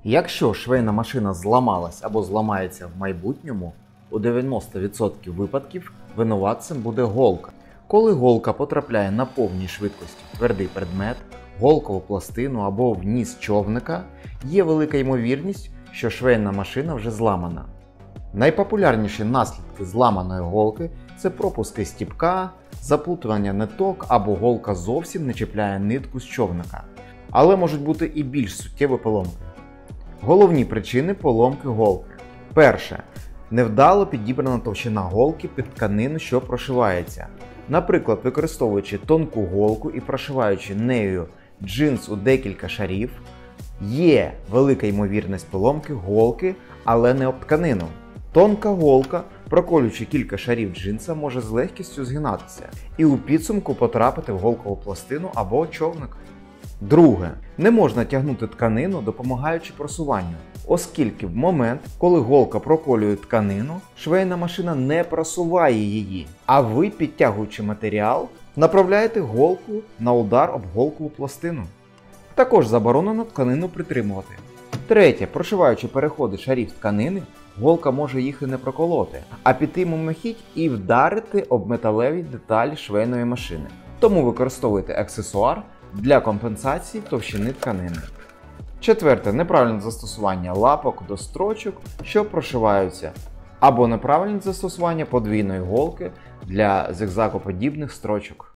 Якщо швейна машина зламалась або зламається в майбутньому, у 90% випадків винуватцем буде голка. Коли голка потрапляє на повній швидкості в твердий предмет, голкову пластину або в ніс човника, є велика ймовірність, що швейна машина вже зламана. Найпопулярніші наслідки зламаної голки – це пропуски стіпка, заплутування ниток або голка зовсім не чіпляє нитку з човника. Але можуть бути і більш суттєві поломки. Головні причини поломки голки. Перше. Невдало підібрана товщина голки під тканину, що прошивається. Наприклад, використовуючи тонку голку і прошиваючи нею джинс у декілька шарів, є велика ймовірність поломки голки, але не об тканину. Тонка голка, проколюючи кілька шарів джинса, може з легкістю згинатися і у підсумку потрапити в голкову пластину або човник. Друге. Не можна тягнути тканину, допомагаючи просуванню, оскільки в момент, коли голка проколює тканину, швейна машина не просуває її, а ви, підтягуючи матеріал, направляєте голку на удар об голкову пластину. Також заборонено тканину притримувати. Третє. Прошиваючи переходи шарів тканини, голка може їх і не проколоти, а піти мимохідь і вдарити об металеві деталі швейної машини. Тому використовуйте аксесуар для компенсації товщини тканини. Четверте. Неправильне застосування лапок до строчок, що прошиваються, або неправильне застосування подвійної голки для зигзагоподібних строчок.